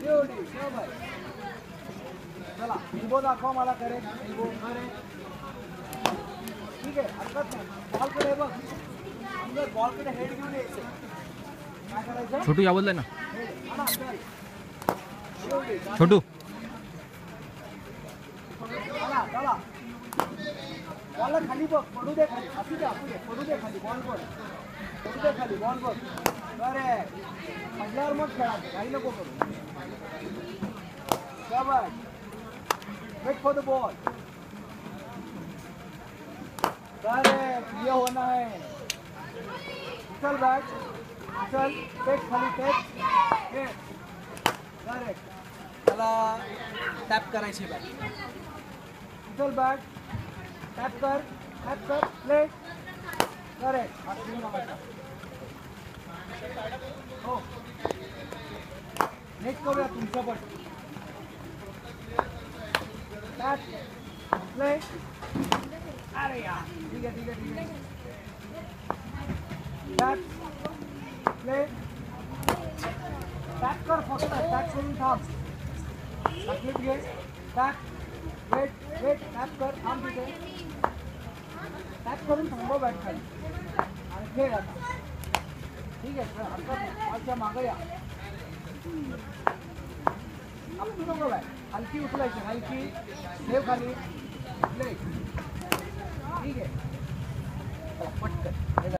चला एल्बो दाखवा मला करेक्ट एल्बो करेक्ट ठीक आहे हरकत नाही बॉलकडे बघ अंदर बॉलकडे हेड घेऊन यायचं काय करायचं छोटू याबद्दल ना छोटू चला बॉलला खाली बघ पडू दे खाली असू दे पडू दे खाली बॉल बघ पडू दे खाली बॉल बघ करेक्ट पडल्यावर मग खेळा काही नको करू शाबाश wait for the ball correct ये होना है चल बैट चल टेक खाली टेक करेक्ट त्याला टॅप करायची बॅट चल बॅट टॅप कर प्ले करेक्ट हो नेक्स्ट करूया तुमचं पण टॅप प्ले अरे यार ठीक आहे टॅप प्ले टॅप कर फक्त टॅप करून थांब तकलीफ घे टॅप वेट टॅप कर थांब तिथे टॅप करून थांबव बॅट खाली आणि खेळ आता ठीक आहे हरकत नाही बॉलच्या मागं या आपली नको बॅट हलकी उचलायची हलकी ठेव खाली प्ले ठीक आहे पटकन